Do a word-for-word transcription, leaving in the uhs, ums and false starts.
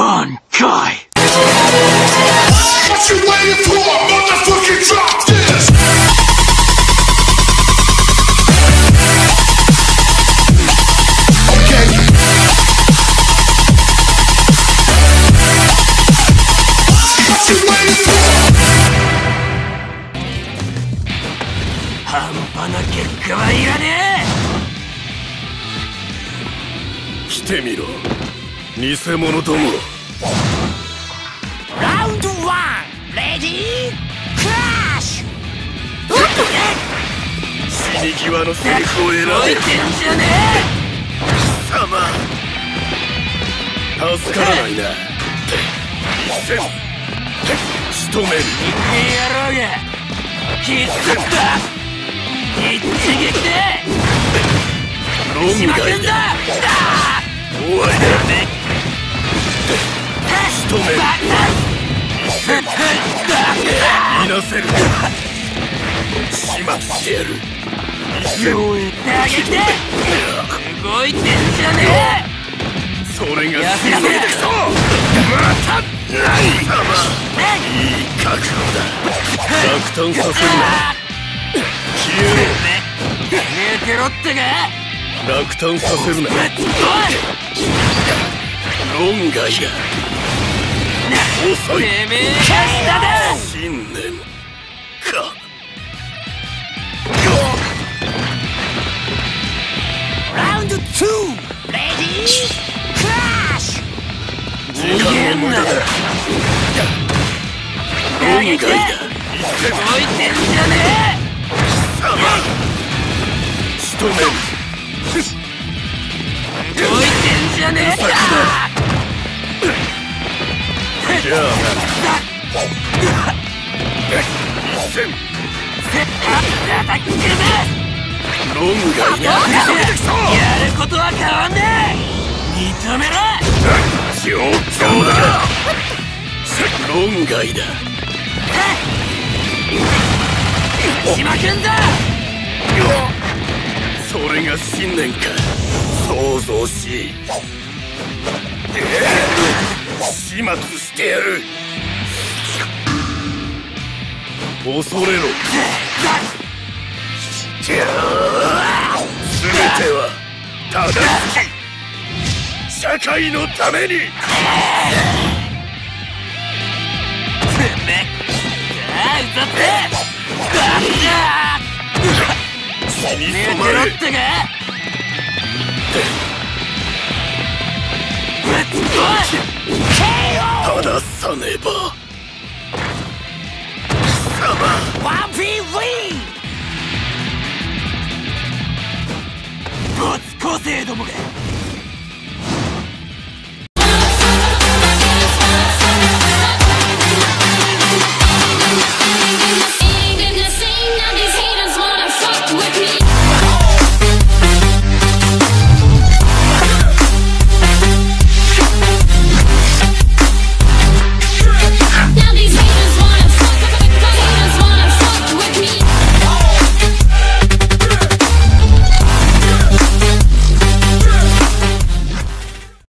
on, guy! What you waiting for? Motherfucking drop this! Okay. What you waiting for? 半端な結果はいらねえ。 来てみろ、偽物ども。 ラウンドワン、レディークラッシュ。 死に際のセリフを選べ。 動いてんじゃね貴様助からないな。一戦仕留める。 人間野郎が必殺だ。一撃で論外だ。終わりだ。仕留める。一戦いなせる。始末してやる。一戦打撃で動いてんじゃねえ。 それがやめろ。 またない。いい覚悟だ。落胆させるな。消えねえてろってか。 ろ。落胆させるな。論外だ。遅い。 てめえが下だ。 信念か。 ラウンドツー、レディークラッシュ。 時間の無駄だ。論外だ。 動いてんじゃねえ。 仕留める。 動いてんじゃねえか。 じゃあな。一戦叩き切るぜ。 論外だ。 やることは変わんねえ。認めろ。 上等だ。論外だ。 島くんだ。 それが信念か。想像しい。始末してやる。恐れろ。全ては正しき社会のために。 てめえああうざって死に寝て染まれ。 ろってか。ぶっこい。 正さねば。貴様ワンピーウィン。没個性どもが